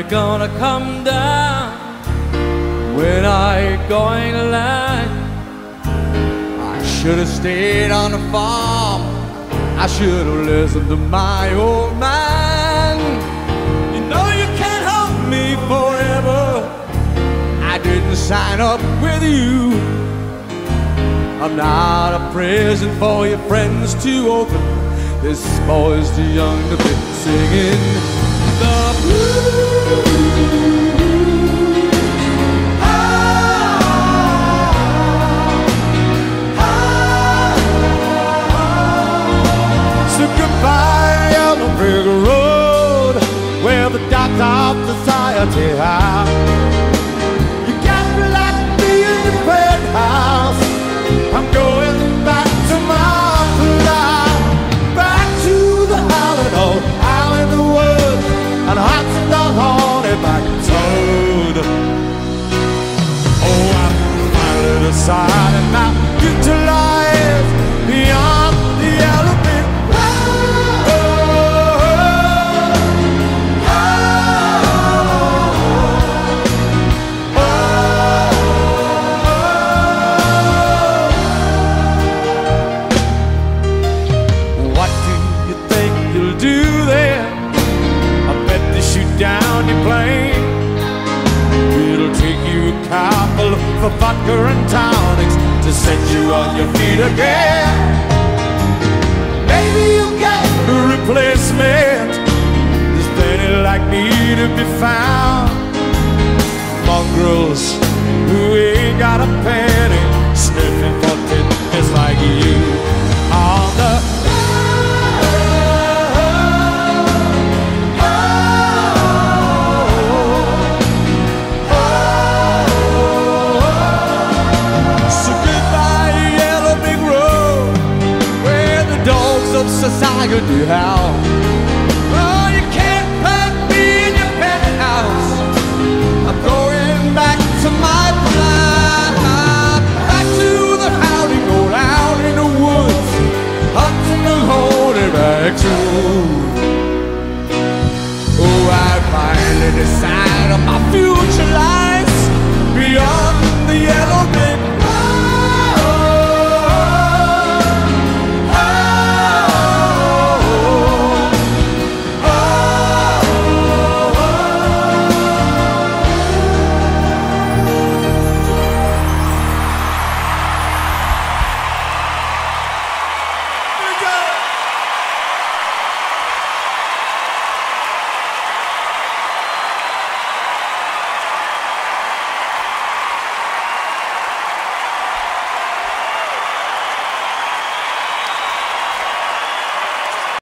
gonna come down? When are you going to land? I should have stayed on the farm. I should have listened to my old man. You know you can't hold me forever. I didn't sign up with you. I'm not a present for your friends to open. This boy's too young to be singing the blues. So goodbye, yellow brick road, where the doctor of society house. You got me like me in the penthouse. I'm going back to my life, back to the island, old out in the woods, and hot and the honey back toad. Oh, I'm finally decided now to life beyond the yellow brick down your plane. It'll take you a couple of vodka and tonics to set you on your feet again. Maybe you'll get a replacement. There's plenty like me to be found. Mongrels who ain't got a pen.